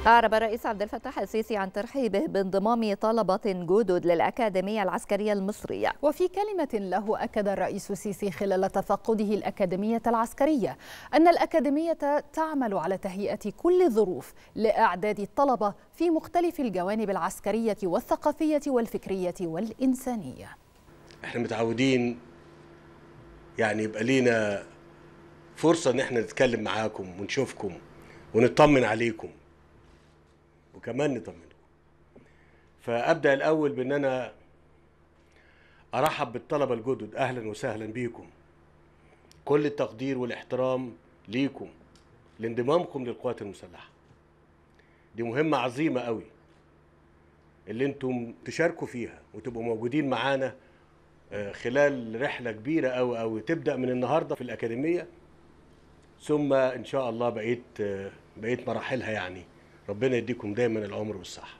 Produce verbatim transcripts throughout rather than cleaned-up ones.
أعرب الرئيس عبد الفتاح السيسي عن ترحيبه بانضمام طلبة جدد للأكاديمية العسكرية المصرية. وفي كلمة له أكد الرئيس السيسي خلال تفقده الأكاديمية العسكرية أن الأكاديمية تعمل على تهيئة كل الظروف لإعداد الطلبة في مختلف الجوانب العسكرية والثقافية والفكرية والإنسانية. احنا متعودين يعني يبقى لينا فرصة ان احنا نتكلم معاكم ونشوفكم ونطمن عليكم وكمان نطمنكم. فأبدأ الأول بأن أنا أرحب بالطلبة الجدد، أهلا وسهلا بيكم. كل التقدير والاحترام ليكم لانضمامكم للقوات المسلحة. دي مهمة عظيمة قوي اللي انتم تشاركوا فيها وتبقوا موجودين معانا خلال رحلة كبيرة أوي أوي تبدأ من النهاردة في الأكاديمية، ثم إن شاء الله بقيت بقيت مراحلها. يعني ربنا يديكم دايما العمر والصحة.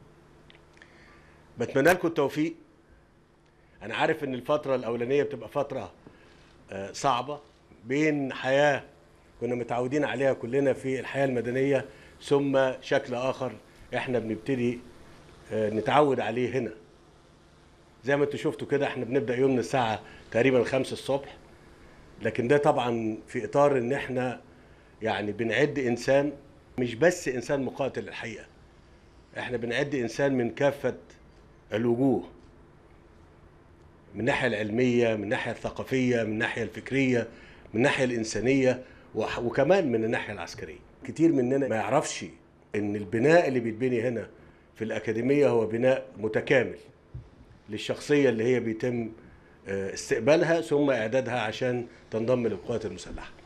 بتمنى لكم التوفيق. أنا عارف إن الفترة الأولانية بتبقى فترة صعبة بين حياة كنا متعودين عليها كلنا في الحياة المدنية، ثم شكل آخر إحنا بنبتدي نتعود عليه هنا. زي ما انتوا شفتوا كده احنا بنبدأ يومنا الساعة تقريبا خمسة الصبح، لكن ده طبعا في إطار إن احنا يعني بنعد إنسان، مش بس إنسان مقاتل. الحقيقة احنا بنعد إنسان من كافة الوجوه، من الناحية العلمية، من الناحية الثقافية، من الناحية الفكرية، من الناحية الإنسانية، وكمان من الناحية العسكرية. كتير مننا ما يعرفش إن البناء اللي بيتبني هنا في الأكاديمية هو بناء متكامل للشخصية اللي هي بيتم استقبالها ثم إعدادها عشان تنضم للقوات المسلحة.